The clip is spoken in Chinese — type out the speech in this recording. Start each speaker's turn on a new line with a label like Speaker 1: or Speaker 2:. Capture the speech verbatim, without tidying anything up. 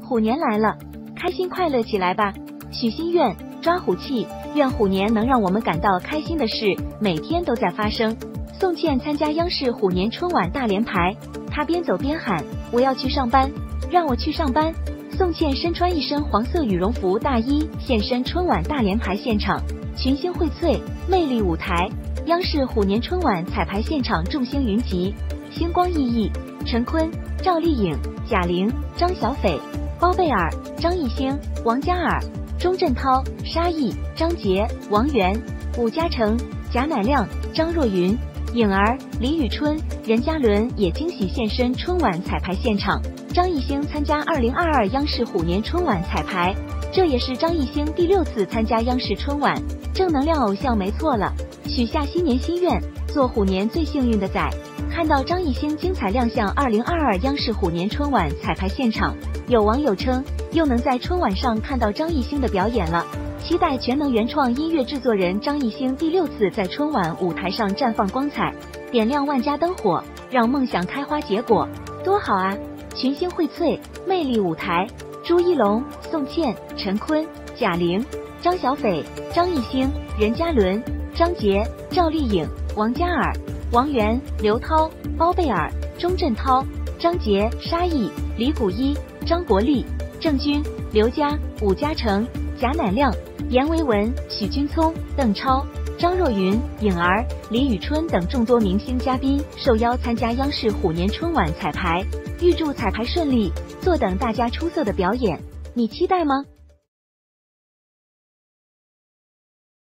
Speaker 1: 虎年来了，开心快乐起来吧！许心愿，抓虎气，愿虎年能让我们感到开心的事每天都在发生。宋茜参加央视虎年春晚大连排，她边走边喊：“我要去上班，让我去上班。”宋茜身穿一身黄色羽绒服大衣现身春晚大连排现场，群星荟萃，魅力舞台。央视虎年春晚彩排现场众星云集，星光熠熠，陈坤、赵丽颖、贾玲、张小斐、包贝尔、张艺兴、王嘉尔、钟镇涛、沙溢、张杰、王源、武嘉诚、贾乃亮、张若昀、颖儿、李宇春、任嘉伦也惊喜现身春晚彩排现场。张艺兴参加二零二二央视虎年春晚彩排，这也是张艺兴第六次参加央视春晚，正能量偶像没错了。许下新年心愿，做虎年最幸运的仔。看到张艺兴精彩亮相二零二二央视虎年春晚彩排现场，有网友称又能在春晚上看到张艺兴的表演了，期待全能原创音乐制作人张艺兴第六次在春晚舞台上绽放光彩，点亮万家灯火，让梦想开花结果，多好啊！群星荟萃，魅力舞台，朱一龙、宋茜、陈坤、贾玲、张小斐、张艺兴、任嘉伦、张杰、赵丽颖、王嘉尔、王源、刘涛、包贝尔、钟镇涛、张杰、沙溢、李谷一、张国立、郑钧、刘佳、武嘉诚、贾乃亮、阎维文、许君聪、邓超、张若昀、颖儿、李宇春等众多明星嘉宾受邀参加央视虎年春晚彩排，预祝彩排顺利，坐等大家出色的表演，你期待吗？